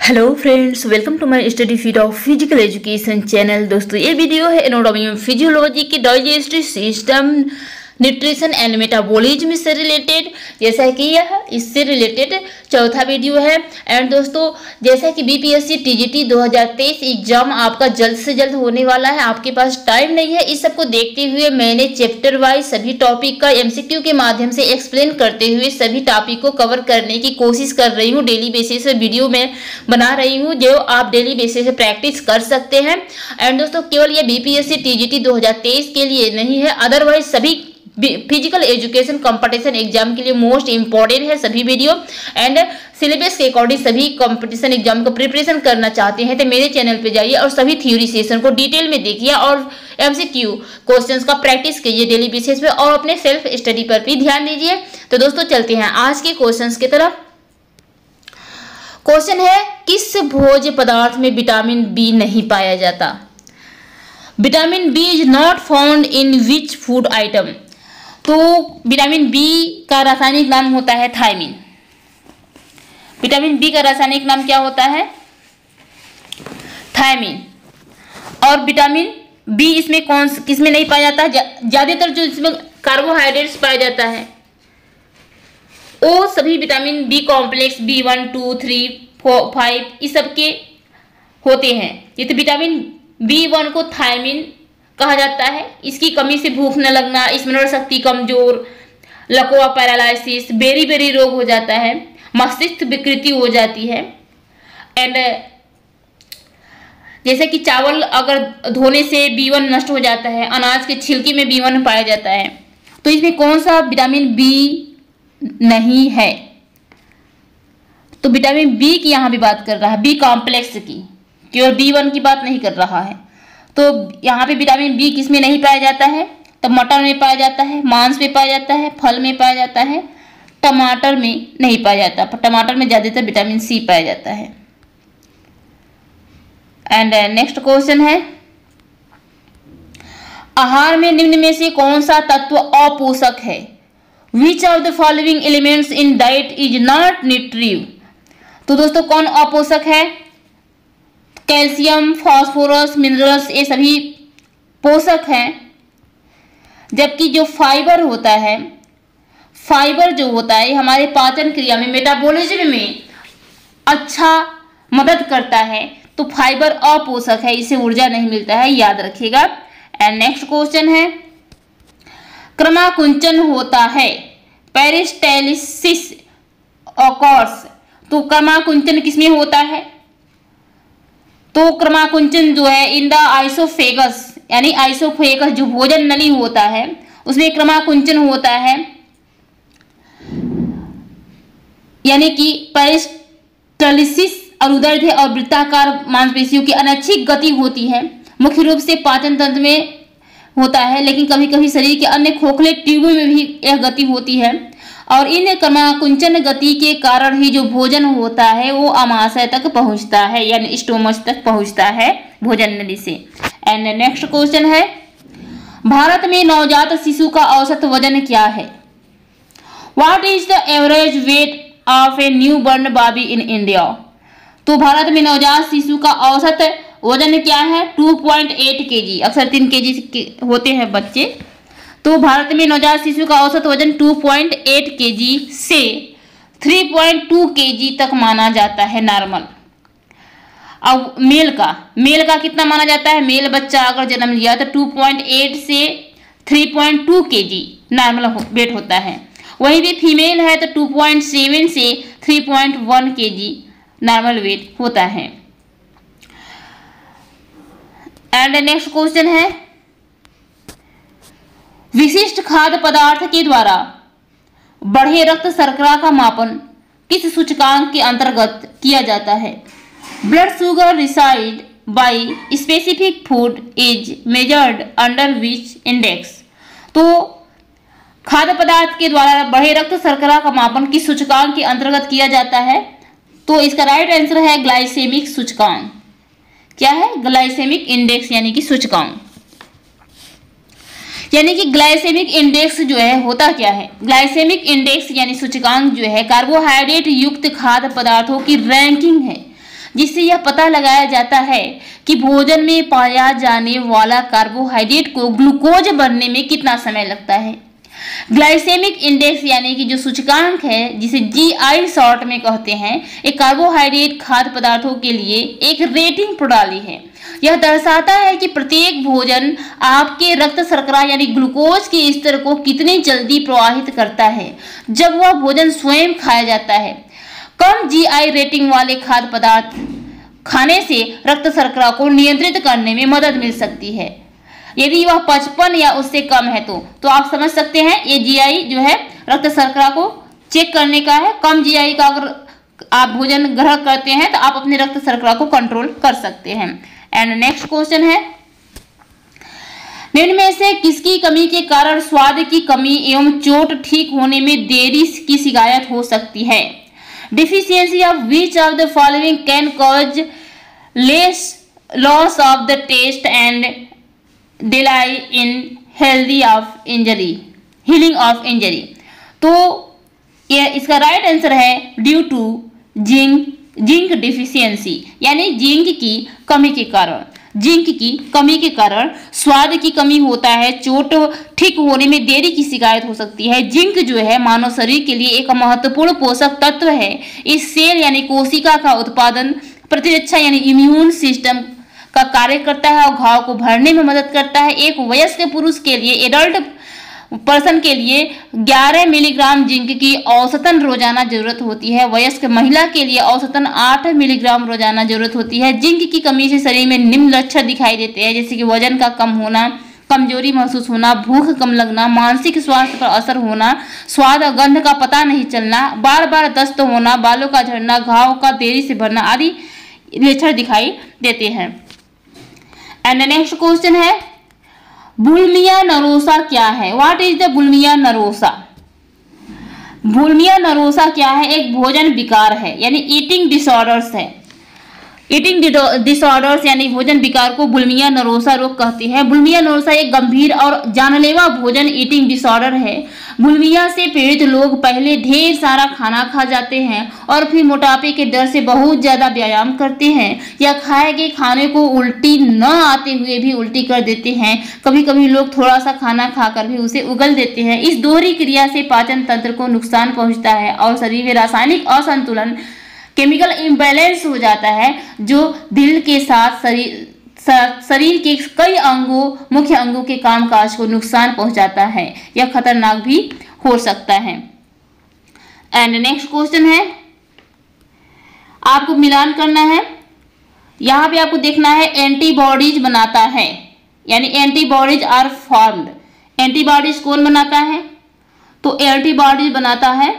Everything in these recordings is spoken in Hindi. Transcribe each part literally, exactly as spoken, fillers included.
Hello friends, welcome to my study feed of physical education channel. दोस्तों, ये वीडियो है एनाटॉमी एंड फिजियोलॉजी की digestive system, nutrition and metabolism से रिलेटेड। जैसा कि यह इससे रिलेटेड चौथा वीडियो है। एंड दोस्तों, जैसा कि बीपीएससी टीजीटी दो हज़ार तेईस एग्जाम आपका जल्द से जल्द होने वाला है, आपके पास टाइम नहीं है। इस सबको देखते हुए मैंने चैप्टर वाइज सभी टॉपिक का एमसीक्यू के माध्यम से एक्सप्लेन करते हुए सभी टॉपिक को कवर करने की कोशिश कर रही हूँ। डेली बेसिस पे वीडियो में बना रही हूँ जो आप डेली बेसिस पे प्रैक्टिस कर सकते हैं। एंड दोस्तों, केवल ये बीपीएससी टीजीटी दो हज़ार तेईस के लिए नहीं है, अदरवाइज सभी फिजिकल एजुकेशन कंपटीशन एग्जाम के लिए मोस्ट इंपॉर्टेंट है सभी वीडियो। एंड सिलेबस के अकॉर्डिंग सभी कंपटीशन एग्जाम को प्रिपरेशन करना चाहते हैं तो मेरे चैनल पे जाइए और सभी थ्योरी सेशन को डिटेल में देखिए और एमसीक्यू क्वेश्चंस का प्रैक्टिस कीजिए डेली बेसिस पे और अपने सेल्फ स्टडी पर भी ध्यान दीजिए। तो दोस्तों, चलते हैं आज के क्वेश्चंस की तरफ। क्वेश्चन है, किस भोज्य पदार्थ में विटामिन बी नहीं पाया जाता? Vitamin B is not found in which food item? तो विटामिन बी का रासायनिक नाम होता है थायमिन। विटामिन बी का रासायनिक नाम क्या होता है? थायमिन। और विटामिन बी इसमें कौन किसमें नहीं पाया जाता? ज्यादातर जो इसमें कार्बोहाइड्रेट्स पाया जाता है वो सभी vitamin B complex B one two three four five इस सब के होते हैं। ये तो विटामिन बी वन को थायमिन कहा जाता है। इसकी कमी से भूख न लगना, स्मरण शक्ति कमजोर, लकवा पैरालिसिस, बेरी बेरी रोग हो जाता है, मस्तिष्क विकृति हो जाती है। एंड जैसे कि चावल अगर धोने से बी वन नष्ट हो जाता है, अनाज के छिलके में बी वन पाया जाता है। तो इसमें कौन सा विटामिन बी नहीं है? तो विटामिन बी की यहाँ भी बात कर रहा है, बी कॉम्प्लेक्स की, केवल बी वन की बात नहीं कर रहा है। तो यहाँ पे विटामिन बी किस में नहीं पाया जाता है? तो मटर में पाया जाता है, मांस में पाया जाता है, फल में पाया जाता है, टमाटर में नहीं पाया जाता। पर टमाटर में ज्यादातर विटामिन सी पाया जाता है। एंड नेक्स्ट क्वेश्चन है, आहार में निम्न में से कौन सा तत्व अपोषक है? Which of the following elements in diet is not nutritive? तो दोस्तों, कौन अपोषक है? कैल्शियम, फास्फोरस, मिनरल्स ये सभी पोषक हैं। जबकि जो फाइबर होता है, फाइबर जो होता है हमारे पाचन क्रिया में, मेटाबॉलिज्म में अच्छा मदद करता है। तो फाइबर अपोषक है, इससे ऊर्जा नहीं मिलता है, याद रखिएगा। एंड नेक्स्ट क्वेश्चन है, क्रमाकुंचन होता है, पेरिस्टाल्सिस ऑकर्स। तो क्रमाकुंचन किसमें होता है? तो क्रमाकुंचन जो है इन द आइसोफेगस, यानी आइसोफेगस जो भोजन नली होता है उसमें क्रमाकुंचन होता है। यानी कि पेरिस्टाल्सिस और उदर और वृत्ताकार मांसपेशियों की अनैच्छिक गति होती है। मुख्य रूप से पाचन तंत्र में होता है, लेकिन कभी कभी शरीर के अन्य खोखले ट्यूबों में भी यह गति होती है। और इन क्रमाकुंचन गति के कारण ही जो भोजन होता है वो आमाशय तक पहुंचता है, यानी स्टोमच तक पहुंचता है भोजन नली से। एंड नेक्स्ट क्वेश्चन है, भारत में नवजात शिशु का औसत वजन क्या है? What is the average weight of a newborn baby in India? तो भारत में नवजात शिशु का औसत वजन क्या है? Two point eight KG. अक्सर तीन केजी होते हैं बच्चे। तो भारत में नवजात शिशु का औसत वजन टू पॉइंट एट केजी से थ्री पॉइंट टू केजी तक माना जाता है नॉर्मल। अब मेल का मेल का कितना माना जाता है? मेल बच्चा अगर जन्म लिया तो टू पॉइंट एट से three point two KG normal weight होता है। वहीं भी फीमेल है तो टू पॉइंट सेवन से three point one KG normal weight होता है। एंड नेक्स्ट क्वेश्चन है, विशिष्ट खाद्य पदार्थ के द्वारा बढ़े रक्त शर्करा का मापन किस सूचकांक के अंतर्गत किया जाता है? Blood sugar raised by specific food is measured under which index? तो खाद्य पदार्थ के द्वारा बढ़े रक्त शर्करा का मापन किस सूचकांक के अंतर्गत किया जाता है? तो इसका राइट आंसर है ग्लाइसेमिक सूचकांक। क्या है? ग्लाइसेमिक इंडेक्स यानी कि सूचकांक। यानी कि ग्लाइसेमिक इंडेक्स जो है होता क्या है? ग्लाइसेमिक इंडेक्स यानी सूचकांक जो है कार्बोहाइड्रेट युक्त खाद्य पदार्थों की रैंकिंग है जिससे यह पता लगाया जाता है कि भोजन में पाया जाने वाला कार्बोहाइड्रेट को ग्लूकोज बनने में कितना समय लगता है। ग्लाइसेमिक इंडेक्स यानी कि जो सूचकांक है, जिसे जीआई शॉर्ट में कहते हैं, एक कार्बोहाइड्रेट खाद्य पदार्थों के लिए एक रेटिंग प्रणाली है। यह दर्शाता है कि प्रत्येक भोजन आपके रक्त शर्करा यानी ग्लूकोज के स्तर को कितनी जल्दी प्रवाहित करता है जब वह भोजन स्वयं खाया जाता है। कम जीआई रेटिंग वाले खाद्य पदार्थ खाने से रक्त शर्करा को नियंत्रित करने में मदद मिल सकती है। यदि वह पचपन या उससे कम है तो तो आप समझ सकते हैं ये जीआई जो है रक्त शर्करा को चेक करने का है। कम जीआई का अगर आप भोजन ग्रहण करते हैं तो आप अपने रक्त शर्करा को कंट्रोल कर सकते हैं। एंड नेक्स्ट क्वेश्चन है, निम्न में से किसकी कमी के कारण स्वाद की कमी एवं चोट ठीक होने में देरी की शिकायत हो सकती है। Deficiency of which of the following can cause less loss of the taste and delay in healthy of injury healing of injury. तो यह इसका राइट आंसर है due to zinc zinc deficiency, यानी जिंक की कमी के कारण जिंक की कमी के कारण स्वाद की कमी होता है, चोट ठीक होने में देरी की शिकायत हो सकती है। जिंक जो है मानव शरीर के लिए एक महत्वपूर्ण पोषक तत्व है। इस सेल यानी कोशिका का उत्पादन, प्रतिरक्षा यानी इम्यून सिस्टम का कार्य करता है और घाव को भरने में मदद करता है। एक वयस्क पुरुष के लिए, एडल्ट पर्सन के लिए ग्यारह मिलीग्राम जिंक की औसतन रोजाना जरूरत होती है। वयस्क महिला के लिए औसतन आठ मिलीग्राम रोजाना जरूरत होती है। जिंक की कमी से शरीर में निम्न लक्षण दिखाई देते हैं, जैसे कि वजन का कम होना, कमजोरी महसूस होना, भूख कम लगना, मानसिक स्वास्थ्य पर असर होना, स्वाद और गंध का पता नहीं चलना, बार बार दस्त होना, बालों का झड़ना, घाव का देरी से भरना आदि लक्षण दिखाई देते हैं। एंड नेक्स्ट क्वेश्चन है, बुलिमिया नरोसा क्या है? What is the bulimia nervosa? Bulimia nervosa क्या है? एक भोजन विकार है, यानी ईटिंग डिसऑर्डर्स है। ईटिंग डिसऑर्डर्स यानी भोजन विकार को बुलिमिया नरोसा रोग कहते हैं। बुलिमिया नरोसा एक गंभीर और जानलेवा भोजन ईटिंग डिसऑर्डर है। बुलिमिया से पीड़ित लोग पहले ढेर सारा खाना खा जाते हैं और फिर मोटापे के डर से बहुत ज्यादा व्यायाम करते हैं या खाए गए खाने को उल्टी न आते हुए भी उल्टी कर देते हैं। कभी कभी लोग थोड़ा सा खाना खाकर भी उसे उगल देते हैं। इस दोहरी क्रिया से पाचन तंत्र को नुकसान पहुंचता है और शरीर में रासायनिक असंतुलन, केमिकल इम्बैलेंस हो जाता है, जो दिल के साथ शरीर शरीर के कई अंगों मुख्य अंगों के कामकाज को नुकसान पहुंचाता है। यह खतरनाक भी हो सकता है। एंड नेक्स्ट क्वेश्चन है, आपको मिलान करना है। यहां पे आपको देखना है एंटीबॉडीज बनाता है, यानी एंटीबॉडीज आर फॉर्म्ड। एंटीबॉडीज कौन बनाता है? तो एंटीबॉडीज बनाता है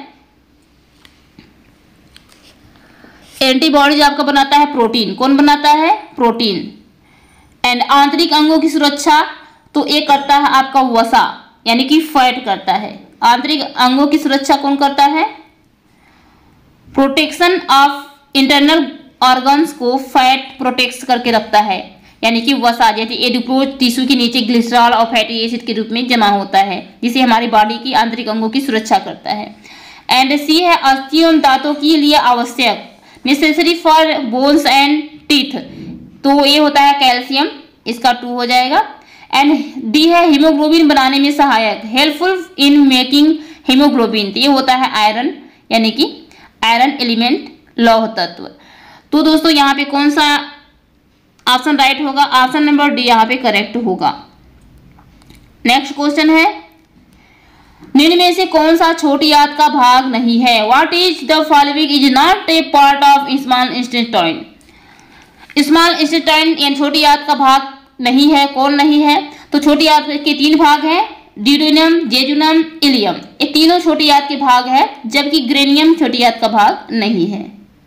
एंटीबॉडीज आपका बनाता है प्रोटीन। कौन बनाता है? प्रोटीन। एंड आंतरिक अंगों की सुरक्षा तो ये करता है आपका वसा, यानी कि फैट करता है। आंतरिक अंगों की सुरक्षा कौन करता है? प्रोटेक्शन ऑफ इंटरनल ऑर्गन्स को फैट प्रोटेक्ट करके रखता है, यानी कि वसा, जैसे एडिपोज टिश्यू के नीचे ग्लिसरॉल और फैटी एसिड के रूप में जमा होता है, जिसे हमारी बॉडी की आंतरिक अंगों की सुरक्षा करता है। एंड सी है अस्थियों दांतों के लिए आवश्यक, necessary for bones and teeth, तो ये होता है कैल्शियम, इसका टू हो जाएगा। एंड डी है हीमोग्लोबिन बनाने में सहायक, हेल्पफुल इन मेकिंग हीमोग्लोबिन, तो ये होता है आयरन, यानी कि आयरन एलिमेंट, लौह तत्व। तो दोस्तों यहाँ पे कौन सा ऑप्शन राइट होगा? ऑप्शन नंबर डी यहाँ पे करेक्ट होगा। नेक्स्ट क्वेश्चन है, निम्न में से कौन सा छोटी आंत का भाग नहीं है? What is the following is not a part of small intestine? Small intestine यानी छोटी आंत का भाग नहीं है। कौन नहीं है? तो छोटी आंत के तीन भाग हैं, ड्यूडेनम, जेजुनम, इलियम। ये तीनों छोटी आंत के भाग है, जबकि ग्रेनियम छोटी आंत का भाग नहीं है।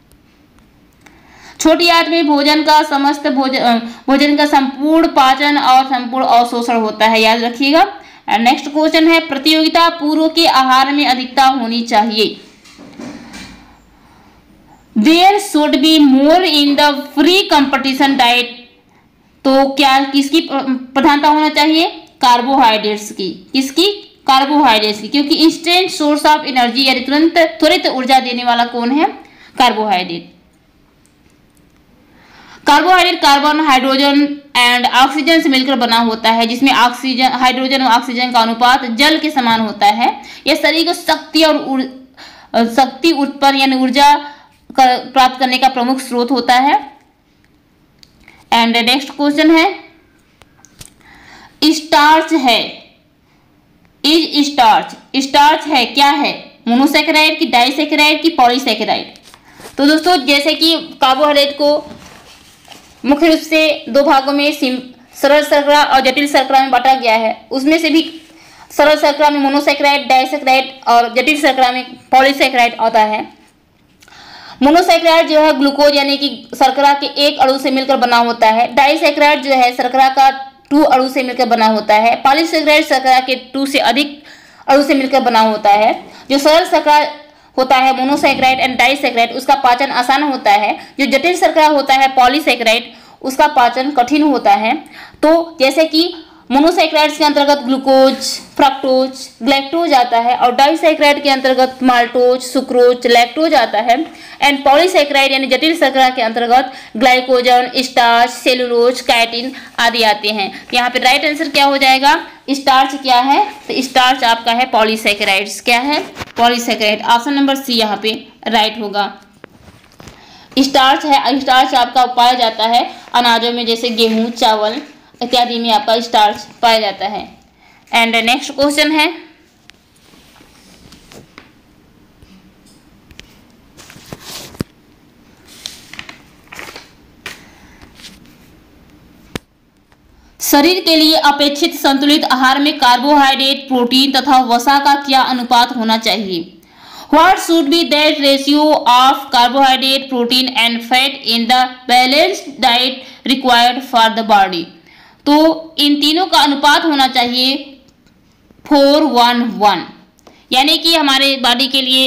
छोटी आंत में भोजन का समस्त भोजन भोजन का संपूर्ण पाचन और संपूर्ण अवशोषण होता है, याद रखिएगा। नेक्स्ट क्वेश्चन है, प्रतियोगिता पूर्व के आहार में अधिकता होनी चाहिए। There should be more in the free competition diet, तो क्या किसकी प्रधानता होना चाहिए? कार्बोहाइड्रेट्स की। किसकी? कार्बोहाइड्रेट्स की, क्योंकि इंस्टेंट सोर्स ऑफ एनर्जी यानी तुरंत त्वरित ऊर्जा देने वाला कौन है? Carbohydrate. Carbohydrate carbon, hydrogen and oxygen से मिलकर बना होता है, जिसमें ऑक्सीजन हाइड्रोजन और ऑक्सीजन का अनुपात जल के समान होता है। यह शरीर को शक्ति और शक्ति उत्पन्न यानी ऊर्जा प्राप्त करने का प्रमुख स्रोत होता है। एंड नेक्स्ट क्वेश्चन है, स्टार्च है, इज स्टार्च, स्टार्च है क्या है? मोनोसेकेराइड की, डाइसेकेराइड की, पॉलीसेकेराइड? तो दोस्तों जैसे कि कार्बोहाइड्रेट को मुख्य रूप से दो भागों में सरल शर्करा और जटिल शर्करा में बांटा गया है। उसमें से भी सरल शर्करा में मोनोसेकेराइड, डाइसेकेराइड और जटिल शर्करा में पॉलीसेकेराइड आता है। मोनोसेकेराइड जो है ग्लूकोज यानी कि शर्करा के एक अणु से मिलकर बना होता है। डाइसेकेराइड जो है शर्करा का टू अणु से मिलकर बना होता है। पॉलीसेकेराइड शर्करा के टू से अधिक अणु से मिलकर बना होता है। जो सरल शर्करा होता है मोनोसेकेराइड एंड डाइसेकेराइड, उसका पाचन आसान होता है। जो जटिल शर्करा होता है पॉलीसेकेराइड, उसका पाचन कठिन होता है। तो जैसे कि मोनोसेकेराइड्स के अंतर्गत ग्लूकोज, फ्रक्टोज, ग्लैक्टोज आता है और डाइसेकेराइड के अंतर्गत माल्टोज, सुक्रोज, लैक्टोज आता है। एंड पॉलीसेकेराइड यानी जटिल शर्करा के अंतर्गत ग्लाइकोजन, स्टार्च, सेलुलोज, काइटिन आदि आते हैं। यहाँ पे राइट आंसर क्या हो जाएगा? स्टार्च क्या है? तो स्टार्च आपका है पॉलीसेकेराइड्स। क्या है? पॉलीसेकेराइड। ऑप्शन नंबर सी यहाँ पे राइट होगा। स्टार्च है, स्टार्च आपका पाया जाता है अनाजों में, जैसे गेहूं, चावल इत्यादि में आपका स्टार्च पाया जाता है। एंड नेक्स्ट क्वेश्चन है, शरीर के लिए अपेक्षित संतुलित आहार में कार्बोहाइड्रेट, प्रोटीन तथा वसा का क्या अनुपात होना चाहिए? What should be that ratio of carbohydrate, protein and fat in the balanced diet required for the body? तो इन तीनों का अनुपात होना चाहिए फोर वन वन, यानी कि हमारे बॉडी के लिए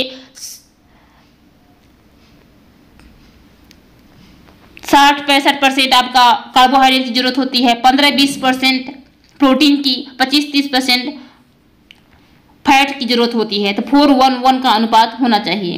साठ पैंसठ परसेंट आपका कार्बोहाइड्रेट की जरूरत होती है, पंद्रह बीस परसेंट प्रोटीन की, पच्चीस तीस परसेंट फैट की जरूरत होती है। तो फोर वन वन का अनुपात होना चाहिए।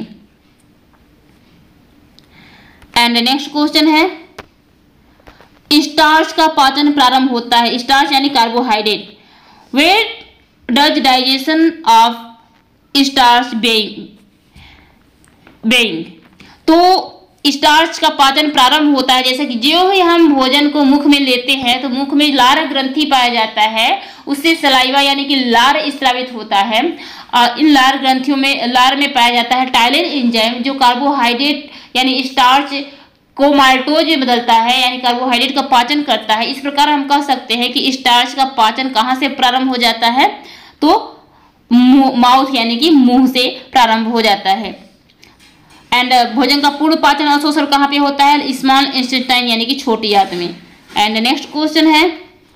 एंड नेक्स्ट क्वेश्चन है, स्टार्च का पाचन प्रारंभ होता है, स्टार्च यानी carbohydrate. Where does digestion of starch being being तो स्टार्च का पाचन प्रारंभ होता है जैसे कि जो ही हम भोजन को मुख में लेते हैं तो मुख में लार ग्रंथि पाया जाता है, उससे सलाइवा यानी कि लार स्रावित होता है। और इन लार ग्रंथियों में लार में पाया जाता है टाइलिन एंजाइम, जो कार्बोहाइड्रेट यानी स्टार्च को माल्टोज में बदलता है, यानी कार्बोहाइड्रेट का पाचन करता है। इस प्रकार हम कह सकते हैं कि स्टार्च का पाचन कहाँ से प्रारंभ हो जाता है? तो माउथ यानी कि मुंह से प्रारंभ हो जाता है। एंड भोजन का पूर्ण पाचन और शोषण कहाँ पे होता है? स्मॉल इंटेस्टाइन यानी कि छोटी आंत में। एंड नेक्स्ट क्वेश्चन है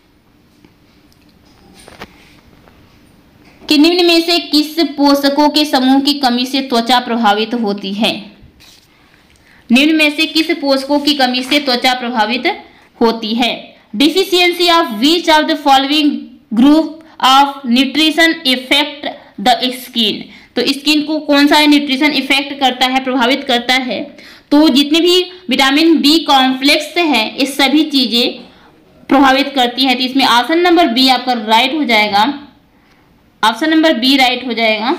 कि निम्न में से किस पोषकों के समूह की कमी से त्वचा प्रभावित होती है? निम्न में से किस पोषकों की कमी से त्वचा प्रभावित होती है? Deficiency of which of the following group of nutrition effect the skin? तो स्किन को कौन सा न्यूट्रिशन इफेक्ट करता है, प्रभावित करता है? तो जितने भी विटामिन बी कॉम्प्लेक्स है ये सभी चीजें प्रभावित करती है। तो इसमें ऑप्शन नंबर बी आपका राइट हो जाएगा। ऑप्शन नंबर बी राइट हो जाएगा।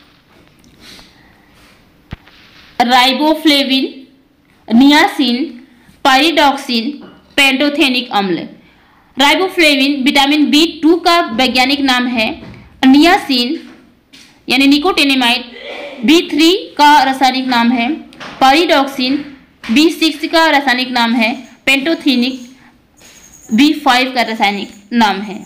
राइबोफ्लेविन, नियासिन, पाइरिडॉक्सिन, पेंटोथेनिक अम्ल। राइबोफ्लेविन विटामिन बी टू का वैज्ञानिक नाम है। नियासिन यानी निकोटिनेमाइड बी थ्री का रासायनिक नाम है। पाइरिडॉक्सिन बी सिक्स का रासायनिक नाम है। पेंटोथेनिक बी फाइव का रासायनिक नाम है।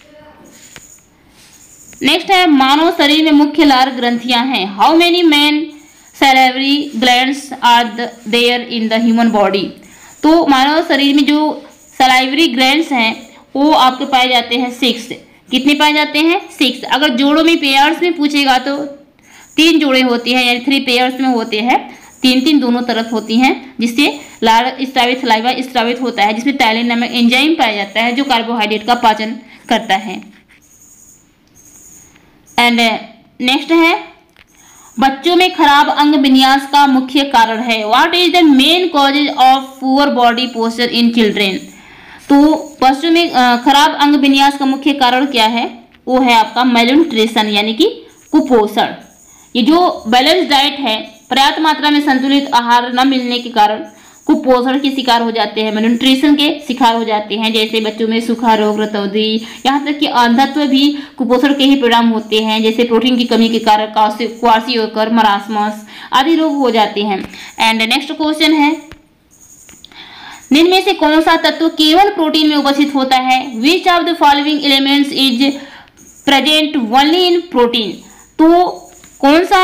नेक्स्ट है मानव शरीर में मुख्य लार ग्रंथियां हैं। How many main salivary glands are there in the human body? तो मानव शरीर में जो सलाइवरी ग्लैंड्स हैं वो आपके पाए जाते हैं सिक्स। कितने पाए जाते हैं? सिक्स। अगर जोड़ों में पेयर्स में पूछेगा तो तीन जोड़े होती हैं, यानी थ्री पेयर्स में होते हैं, तीन तीन दोनों तरफ होती हैं, जिससे लार स्रावित सलाइवा स्रावित होता है, जिसमें टाइलिन नामक एंजाइम पाया जाता है जो कार्बोहाइड्रेट का पाचन करता है। एंड नेक्स्ट है बच्चों में खराब अंग विन्यास का मुख्य कारण है। What is the main causes of poor body posture in children. तो बच्चों में खराब अंग विन्यास का मुख्य कारण क्या है, वो है आपका मैलन्यूट्रिशन यानी कि कुपोषण। ये जो बैलेंस डाइट है, पर्याप्त मात्रा में संतुलित आहार न मिलने के कारण कुपोषण के शिकार हो जाते हैं, मैलन्यूट्रिशन के शिकार हो जाते हैं। जैसे बच्चों में सूखा रोग, रतौंधी, यहाँ तक कि अंधत्व भी कुपोषण के ही परिणाम होते हैं। जैसे प्रोटीन की कमी के कारण क्वार्सियोकर, मरासमस आदि रोग हो जाते हैं। एंड नेक्स्ट क्वेश्चन है, निम्न में से कौन सा तत्व केवल प्रोटीन में उपस्थित होता है। Which of the following elements is present only in protein. तो कौन सा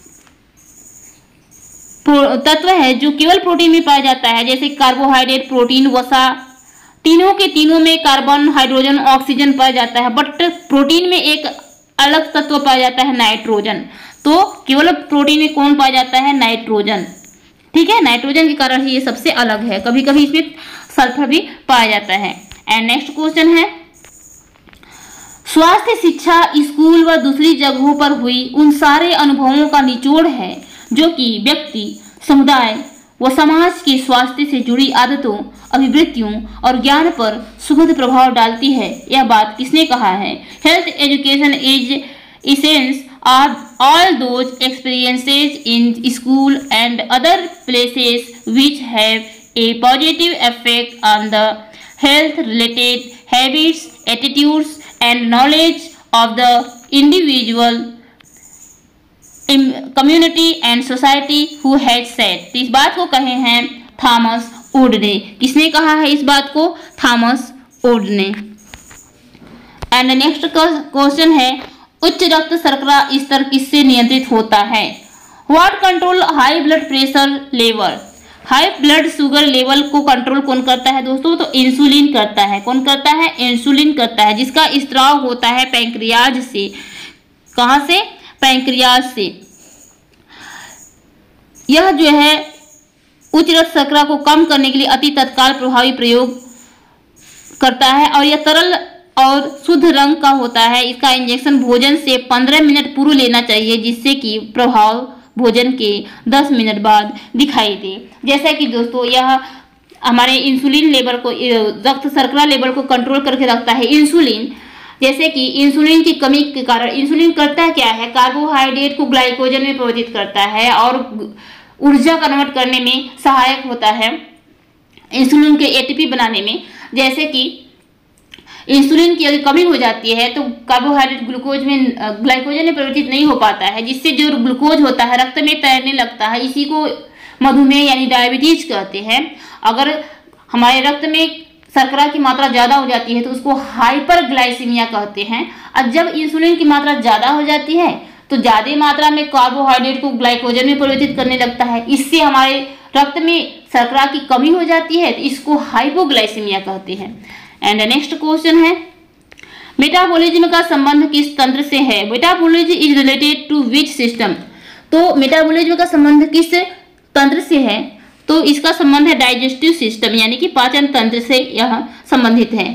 तत्व है जो केवल प्रोटीन में पाया जाता है। जैसे कार्बोहाइड्रेट, प्रोटीन, वसा, तीनों के तीनों में कार्बन, हाइड्रोजन, ऑक्सीजन पाया जाता है, बट प्रोटीन में एक अलग तत्व पाया जाता है, नाइट्रोजन। तो केवल प्रोटीन में कौन पाया जाता है, नाइट्रोजन। ठीक है, नाइट्रोजन के कारण ही ये सबसे अलग है। कभी कभी इसमें सल्फर भी पाया जाता है। एंड नेक्स्ट क्वेश्चन है, स्वास्थ्य शिक्षा स्कूल व दूसरी जगहों पर हुई उन सारे अनुभवों का निचोड़ है जो कि व्यक्ति, समुदाय व समाज के स्वास्थ्य से जुड़ी आदतों, अभिवृत्तियों और ज्ञान पर सुखद प्रभाव डालती है। यह बात किसने कहा है। Health education is essence of all those experiences in school and other places which have a positive effect on the health related habits, attitudes and knowledge of the individual, community and society who had said. इस बात को कहे हैं थॉमस वुड ने। किसने कहा है इस बात को, थॉमस वुड ने। एंड नेक्स्ट क्वेश्चन है, उच्च रक्त शर्करा स्तर किससे नियंत्रित होता है। What control high blood pressure level. High blood sugar level को कंट्रोल कौन करता है दोस्तों, तो इंसुलिन करता है। कौन करता है, इंसुलिन करता है, जिसका स्त्राव होता है पैंक्रियाज से। कहां से, पैंक्रियाज से। यह जो है उच्च रक्त शर्करा को कम करने के लिए अति तत्काल प्रभावी प्रयोग करता है और यह तरल और शुद्ध रंग का होता है। इसका इंजेक्शन भोजन से पंद्रह मिनट पूर्व लेना चाहिए, जिससे कि प्रभाव भोजन के दस मिनट बाद दिखाई दे। जैसा कि दोस्तों यह हमारे इंसुलिन लेवल को, रक्त शर्करा लेवल को कंट्रोल करके रखता है इंसुलिन। जैसे कि इंसुलिन की कमी के कारण इंसुलिन करता क्या है, कार्बोहाइड्रेट को ग्लाइकोजन में परिवर्तित करता है और ऊर्जा कन्वर्ट करने में सहायक होता है, इंसुलिन के एटीपी बनाने में। जैसे कि इंसुलिन की अगर कमी हो जाती है तो कार्बोहाइड्रेट ग्लूकोज में, ग्लाइकोजन में परिवर्तित नहीं हो पाता है, जिससे जो ग्लूकोज होता है रक्त में तैरने लगता है। इसी को मधुमेह यानी डायबिटीज कहते हैं। अगर हमारे रक्त में शर्करा की मात्रा ज्यादा हो जाती है तो उसको हाइपरग्लाइसीमिया कहते हैं। और जब इंसुलिन की मात्रा ज्यादा हो जाती है तो ज्यादा मात्रा में कार्बोहाइड्रेट को ग्लाइकोजन में परिवर्तित करने लगता है, इससे हमारे रक्त में शर्करा की कमी हो जाती है, तो इसको हाइपोग्लाइसीमिया कहते हैं। एंड नेक्स्ट क्वेश्चन है, मेटाबॉलिज्म का संबंध किस तंत्र से है। Metabolism is related to which system. तो मेटाबॉलिज्म का संबंध किस तंत्र से है, तो इसका संबंध है डाइजेस्टिव सिस्टम यानी कि पाचन तंत्र से यह संबंधित है।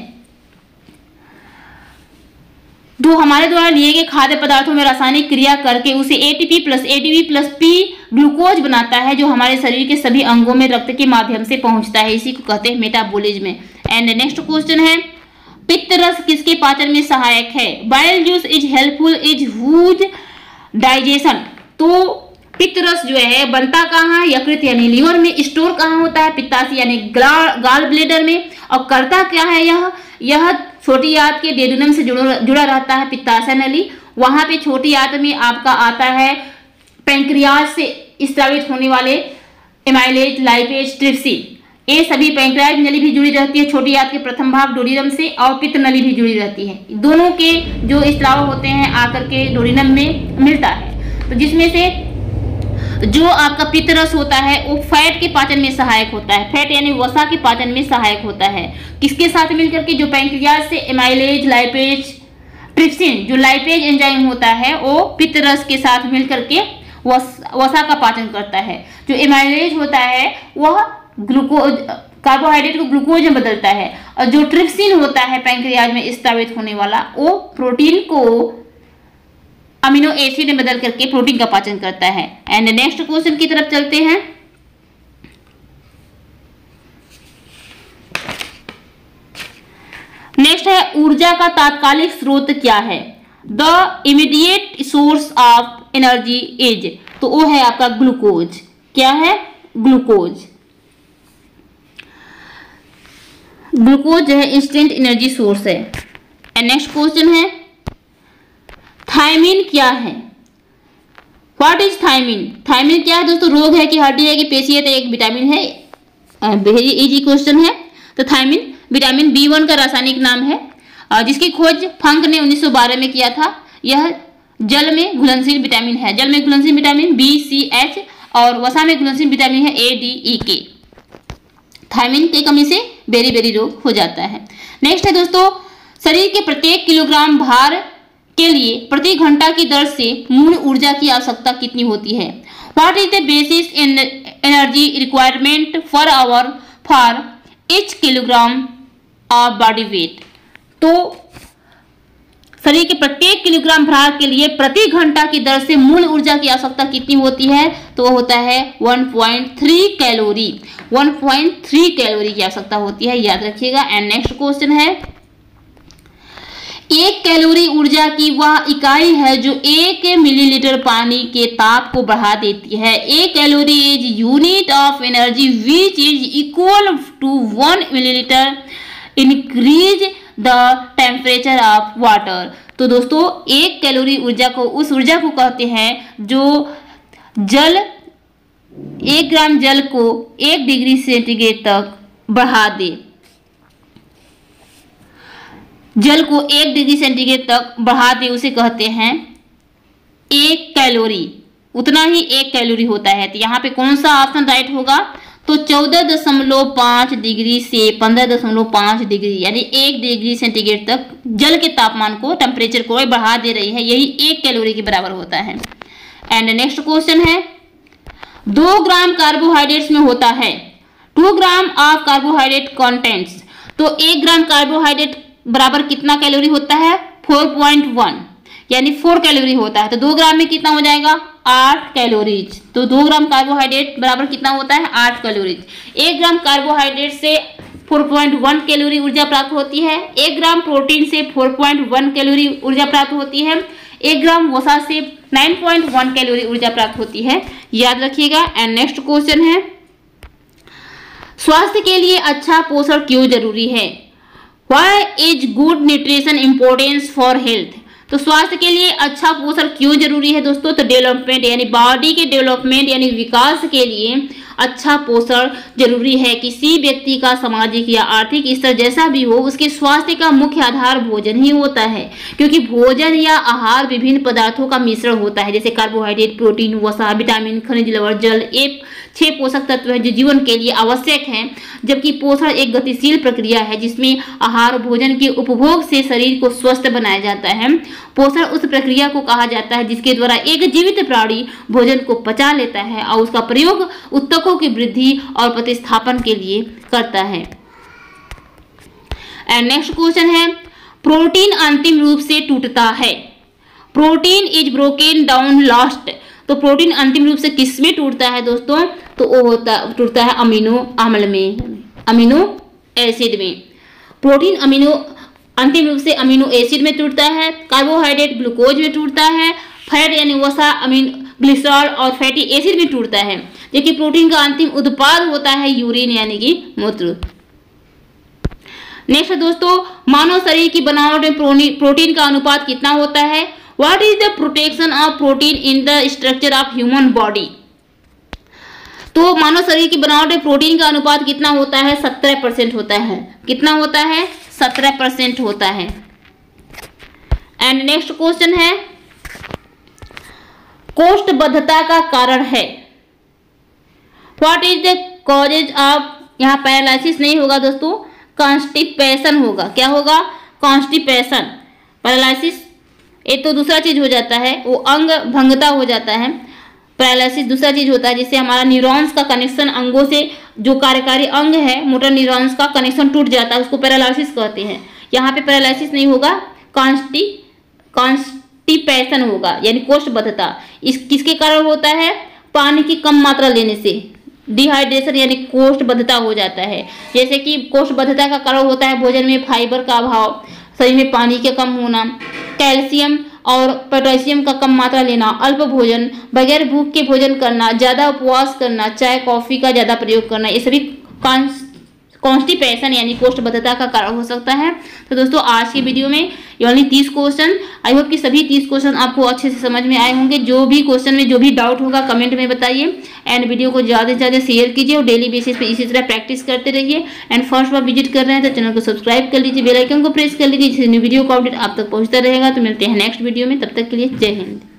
जो हमारे द्वारा लिए गए खाद्य पदार्थों में रासायनिक क्रिया करके उसे ATP plus ATP plus P glucose बनाता है, जो हमारे शरीर के सभी अंगों में रक्त के माध्यम से पहुंचता है। इसी को कहते हैं मेटाबॉलिज्म। एंड नेक्स्ट क्वेश्चन है, पित्त रस किसके पाचन में सहायक है। Bile juice is helpful is whose digestion. तो पित्त रस जो है बनता कहाँ है, यकृत यानी लीवर में। स्टोर कहाँ होता है, पित्ताशय यानी गाल ब्लेडर में। और करता क्या है, यह यह छोटी आंत के डेडुनम से जुड़ा जुड़ा रहता है, पित्ताशय नली। वहां पे छोटी आंत में आपका आता है पैंक्रियाज से स्रावित होने वाले एमाइलेज, लाइपेज, ट्रिप्सिन। ये सभी पैंक्रियाज नली भी जुड़ी रहती है छोटी आंत के प्रथम भाग डोडिनम से, और पित्त नली भी जुड़ी रहती है। दोनों के जो स्राव होते हैं आकर के डोडिनम में मिलता है। तो जिसमें से जो आपका पित्त रस होता है वो फैट के पाचन में सहायक होता है, फैट यानी वसा के पाचन में सहायक होता है। किसके साथ मिलकर के, जो पैंक्रियाज से एमाइलेज, लाइपेज, ट्रिप्सिन, जो लाइपेज एंजाइम होता है वो पित्त रस के साथ मिलकर के वस, वसा का पाचन करता है। जो एमाइलेज होता है वह ग्लूकोज, कार्बोहाइड्रेट को ग्लूकोज में बदलता है, और जो ट्रिप्सिन होता है पैंक्रियाज में स्रावित होने वाला वो प्रोटीन को अमीनो एसिड में बदल करके प्रोटीन का पाचन करता है। एंड नेक्स्ट क्वेश्चन की तरफ चलते हैं। नेक्स्ट है ऊर्जा का तात्कालिक स्रोत क्या है? The immediate source of energy is, तो वो है आपका ग्लूकोज। क्या है? ग्लूकोज। ग्लूकोज जो है इंस्टेंट एनर्जी सोर्स है। एंड नेक्स्ट क्वेश्चन है थायमिन क्या है? What is thiamine? थायमिन क्या है दोस्तों? रोग है कि हड्डी है कि पेशी है? तो एक विटामिन है, वेरी इजी क्वेश्चन है। तो थायमिन विटामिन बी वन का रासायनिक नाम है, जिसकी खोज फंक ने उन्नीस सौ बारह में किया था। यह जल में घुलनशील विटामिन है। जल में घुलनशील विटामिन बी, सी, एच और वसा में घुलनशील विटामिन है ए, डी, ई, के। थायमिन की कमी से बेरी बेरी रोग हो जाता है। नेक्स्ट है दोस्तों शरीर के प्रत्येक किलोग्राम भार के लिए प्रति घंटा की दर से मूल ऊर्जा की आवश्यकता कितनी होती है? What is the basis in energy requirement for hour for each kilogram of body weight? तो शरीर के प्रत्येक किलोग्राम भार के लिए प्रति घंटा की दर से मूल ऊर्जा की आवश्यकता कितनी होती है? तो वो होता है one point three calorie. One point three calorie की आवश्यकता होती है, याद रखिएगा। एंड नेक्स्ट क्वेश्चन है एक कैलोरी ऊर्जा की वह इकाई है जो एक मिलीलीटर पानी के ताप को बढ़ा देती है। एक calorie is unit of energy which is equal to one millilitre increase the temperature of water. तो दोस्तों एक कैलोरी ऊर्जा को उस ऊर्जा को कहते हैं जो जल एक ग्राम जल को एक डिग्री सेंटीग्रेड तक बढ़ा दे। जल को एक डिग्री सेंटीग्रेड तक बढ़ा दे उसे कहते हैं एक कैलोरी। उतना ही एक कैलोरी होता है। तो यहाँ पे कौन सा ऑप्शन राइट होगा? तो चौदह दशमलव पाँच डिग्री से पंद्रह दशमलव पाँच डिग्री यानी एक डिग्री सेंटीग्रेड तक जल के तापमान को टेम्परेचर को बढ़ा दे रही है, यही एक कैलोरी के बराबर होता है। एंड नेक्स्ट क्वेश्चन है दो ग्राम कार्बोहाइड्रेट्स में होता है two gram of carbohydrate contents. तो एक ग्राम कार्बोहाइड्रेट बराबर कितना कैलोरी होता है? फोर पॉइंट वन यानी फोर कैलोरी होता है। तो दो ग्राम में कितना हो जाएगा? आठ कैलोरीज। तो दो ग्राम कार्बोहाइड्रेट बराबर कितना होता है? आठ कैलोरीज। एक ग्राम कार्बोहाइड्रेट से फोर पॉइंट वन कैलोरी ऊर्जा प्राप्त होती है। एक ग्राम प्रोटीन से फोर पॉइंट वन कैलोरी ऊर्जा प्राप्त होती है। एक ग्राम वसा से नाइन पॉइंट वन कैलोरी ऊर्जा प्राप्त होती है, याद रखिएगा। एंड नेक्स्ट क्वेश्चन है स्वास्थ्य के लिए अच्छा पोषण क्यों जरूरी है? Why is good nutrition important for health? तो स्वास्थ्य के लिए अच्छा पोषण क्यों जरूरी है दोस्तों? तो डेवलपमेंट यानी बॉडी के डेवलपमेंट यानी विकास के लिए अच्छा पोषण जरूरी है। किसी व्यक्ति का सामाजिक या आर्थिक स्तर जैसा भी हो उसके स्वास्थ्य का मुख्य आधार भोजन ही होता है, क्योंकि भोजन या आहार विभिन्न पदार्थों का मिश्रण होता है, जैसे कार्बोहाइड्रेट, प्रोटीन, वसा, विटामिन, खनिज लवण, जल, ये छह पोषक तत्व है जो जीवन के लिए आवश्यक हैं। जबकि पोषण एक गतिशील प्रक्रिया है जिसमें आहार भोजन के उपभोग से शरीर को स्वस्थ बनाया जाता है। पोषण उस प्रक्रिया को कहा जाता है जिसके द्वारा एक जीवित प्राणी भोजन को पचा लेता है और उसका प्रयोग उत्तकों की वृद्धि और प्रतिस्थापन के लिए करता है। एंड नेक्स्ट क्वेश्चन है प्रोटीन अंतिम रूप से टूटता है। Protein is broken down last. तो प्रोटीन अंतिम रूप से किस में टूटता है दोस्तों? तो वो होता टूटता है अमीनो अम्ल में, अमीनो एसिड में। प्रोटीन अमीनो अंतिम रूप से अमीनो एसिड में टूटता है। कार्बोहाइड्रेट ग्लूकोज में टूटता है। फैट यानी वसा अमीनो ग्लिसरॉल और फैटी एसिड में टूटता है। जबकि प्रोटीन का अंतिम उत्पाद होता है यूरिन यानी कि मूत्र। नेक्स्ट दोस्तों मानव शरीर की बनावट में प्रोटीन का अनुपात कितना होता है? What is the protection of protein in the structure of human body? तो मानव शरीर की बनावट में प्रोटीन का अनुपात कितना होता है? सत्रह परसेंट होता है। कितना होता है? सत्रह परसेंट होता है। एंड नेक्स्ट क्वेश्चन है कोष्ठबद्धता का कारण है। What is the causes of, यहाँ पैरालिसिस नहीं होगा दोस्तों, कॉन्स्टिपेशन होगा। क्या होगा? कॉन्स्टिपेशन। पैरालिसिस एक तो दूसरा चीज हो जाता है, वो अंग भंगता हो जाता है। पैरालिसिस दूसरा चीज होता है जिससे हमारा न्यूरॉन्स का कनेक्शन अंगों से, जो कार्यकारी अंग है मोटर न्यूरॉन्स का कनेक्शन टूट जाता है, उसको पैरालिसिस कहते हैं। यहाँ पे पैरालिसिस नहीं होगा, कॉन्स्टि कॉन्स कॉन्स्टिपेशन होगा, यानी कोष्ठबद्धता। इस किसके कारण होता है? पानी की कम मात्रा लेने से डिहाइड्रेशन यानी कोष्ठबद्धता हो जाता है। जैसे कि कोष्ठबद्धता का कारण होता है भोजन में फाइबर का अभाव, शरीर में पानी के कम होना, कैल्शियम और पोटेशियम का कम मात्रा लेना, अल्प भोजन, बगैर भूख के भोजन करना, ज्यादा उपवास करना, चाय कॉफी का ज्यादा प्रयोग करना, ये सभी कॉन्स्टिपेशन यानी कोष्ठबद्धता का कारण हो सकता है। तो दोस्तों आज की वीडियो में ये ओनली तीस क्वेश्चन, आई होप कि सभी तीस क्वेश्चन आपको अच्छे से समझ में आए होंगे। जो भी क्वेश्चन में जो भी डाउट होगा कमेंट में बताइए एंड वीडियो को ज़्यादा से ज़्यादा शेयर कीजिए और डेली बेसिस पे इसी तरह प्रैक्टिस करते रहिए। एंड फर्स्ट बार विजिट कर रहे हैं तो चैनल को सब्सक्राइब कर लीजिए, बेल आइकन को प्रेस कर लीजिए, जिससे न्यू वीडियो का अपडेट आप तक पहुँचता रहेगा। तो मिलते हैं नेक्स्ट वीडियो में, तब तक के लिए जय हिंद।